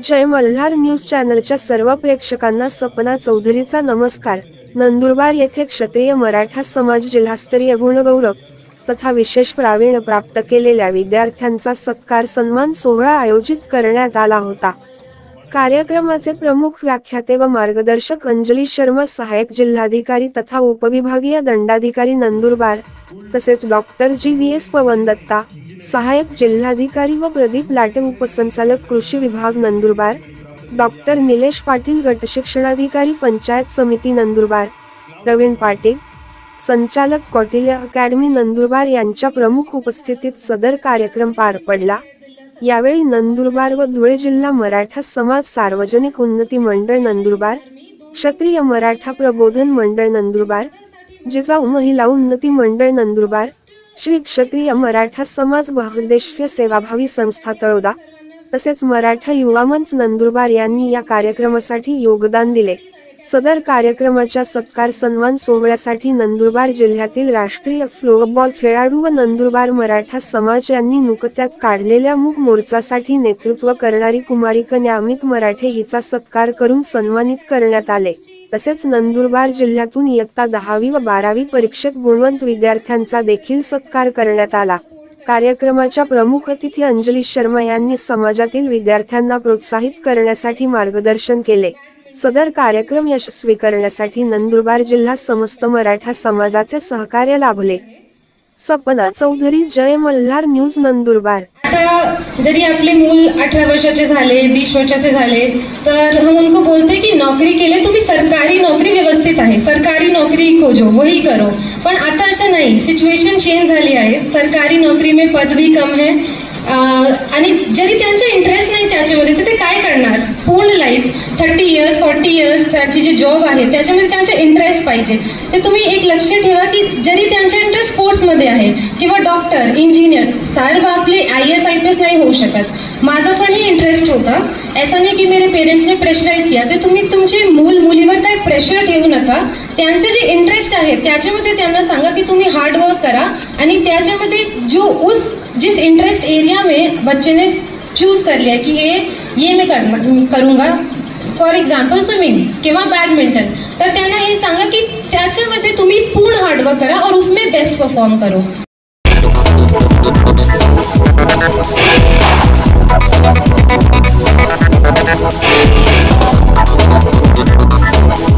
जय Malhar news चॅनलच्या सर्व प्रेक्षकांना सपना चौधरीचा नमस्कार। नंदुरबार येथे क्षत्रिय मराठा समाज जिल्हास्तरीय गुणगौरव तथा विशेष प्रावीण्य प्राप्त केलेल्या विद्यार्थ्यांचा सत्कार सन्मान सोहळा आयोजित करण्यात आला होता। कार्यक्रमाचे प्रमुख व्याख्याते व मार्गदर्शक अंजली शर्मा, सहायक जिल्हाधिकारी तथा उपविभागीय दंडाधिकारी नंदुरबार, तसेच डॉक्टर GVS पवन दत्ता, सहायक जिल्हाधिकारी व प्रदीप लाटे, उपसंचालक कृषी विभाग नंदुरबार, डॉक्टर निलेश पाटील, गटशिक्षणाधिकारी पंचायत समिती नंदुरबार, प्रवीण पाटील, संचालक कौटिल्य अकॅडमी नंदुरबार यांच्या प्रमुख उपस्थितीत सदर कार्यक्रम पार पडला। यावेळी नंदुरबार व धुळे जिल्हा मराठा समाज सार्वजनिक उन्नती मंडळ नंदुरबार, क्षत्रिय मराठा प्रबोधन मंडळ नंदुरबार, जिजाऊ महिला उन्नती मंडळ नंदुरबार, श्री क्षत्रिय मराठा समाज बहुउद्देशीय सेवाभावी संस्था तळोदा, तसेच मराठा युवा मंच नंदुरबार यांनी या कार्यक्रमासाठी योगदान दिले। सदर कार्यक्रमाच्या सत्कार सन्मान सोहळ्यासाठी नंदुरबार जिल्ह्यातील राष्ट्रीय फ्लोरबॉल खेळाडू व नंदुरबार मराठा समाज यांनी नुकत्याच काढलेल्या मूक मोर्चासाठी नेतृत्व करणारी कुमारी कन्या अमित मराठे हिचा सत्कार करून सन्मानित करण्यात आले। तसेच नंदुरबार जिल्ह्यातून इयत्ता 10वी व 12वी परीक्षेत गुणवंत विद्यार्थ्यांचा देखील सत्कार करण्यात आला। कार्यक्रमाच्या प्रमुख अतिथी अंजली शर्मा यांनी समाजातील विद्यार्थ्यांना प्रोत्साहित करण्यासाठी मार्गदर्शन केले। सदर कार्यक्रम यशस्वी करण्यासाठी नंदुरबार जिल्हा समस्त मराठा समाजाचे सहकार्य लाभले। सपना चौधरी, जय मल्हार न्यूज नंदुरबार। जरी आपले मूल 18 वर्षाचे झाले, 20 वर्षाचे झाले, तर हम उनको बोलते कि नौकरी के लिए तुम्ही सरकारी नौकरी व्यवस्थित आहे, सरकारी नौकरी खोजो, वही करो। पण आता असं नाही, सिच्युएशन चेंज झाली आहे। सरकारी नोकरी में पद भी कम है आणि जरी त्यांचा इंटरेस्ट नाही त्याच्यामध्ये तर ते काय करणार? पूर्ण लाईफ 30 इयर्स 40 इयर्स त्यांची जी जॉब आहे त्याच्यामध्ये त्यांचा इंटरेस्ट पाहिजे। ते तुम्ही एक लक्ष ठेवा की जरी त्यांचा इंटरेस्ट स्पोर्ट्स मध्ये आहे किंवा डॉक्टर, इंजिनियर, सर्व आपले IAS IPS नाही होऊ शकत। माझा पण ही इंटरेस्ट होता, ऐसा नहीं कि मेरे पेरेंट्स ने प्रेशराइज किया। ते तुम्ही तुमचे मुलीवर काही प्रेशर ठेवू नका। त्यांचे जे इंटरेस्ट आहे त्याच्यामध्ये त्यांना सांगा की तुम्ही हार्ड वर्क करा आणि त्याच्यामध्ये जिस इंटरेस्ट एरिया में बच्चे ने चूज कर लिया कि ये मैं करूंगा, फॉर एग्जाम्पल स्विमिंग किंवा बैडमिंटन, तर त्यांना हे सांगा की त्याच्यामध्ये तुम्ही पूर्ण हार्डवर्क करा और उसमें बेस्ट परफॉर्म करो।